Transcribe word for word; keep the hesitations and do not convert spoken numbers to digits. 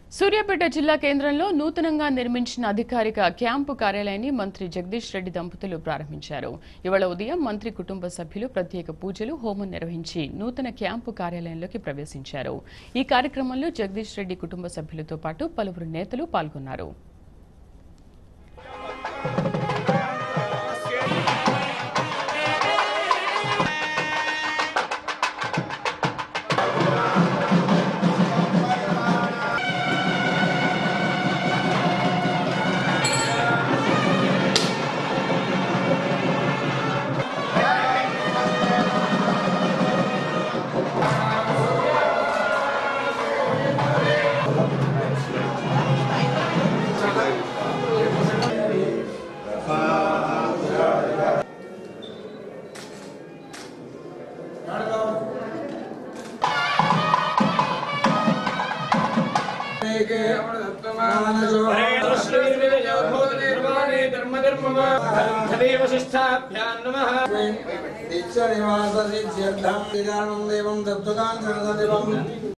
సూర్యాపేట జిల్లా కేంద్రంలో నూతనంగా నిర్మించిన అధికారిక క్యాంపు కార్యాలయాన్ని మంత్రి జగదీష్ రెడ్డి దంపతులు ప్రారంభించారు. ఇవాళ ఉదయం మంత్రి కుటుంబ సభ్యులు ప్రత్యేక పూజలు, హోమం నిర్వహించి నూతన క్యాంపు కార్యాలయంలోకి ప్రవేశించారు. ఈ కార్యక్రమంలో జగదీష్ రెడ్డి కుటుంబ సభ్యులతో పాటు పలువురు నేతలు పాల్గొన్నారు. दीक्षा निवास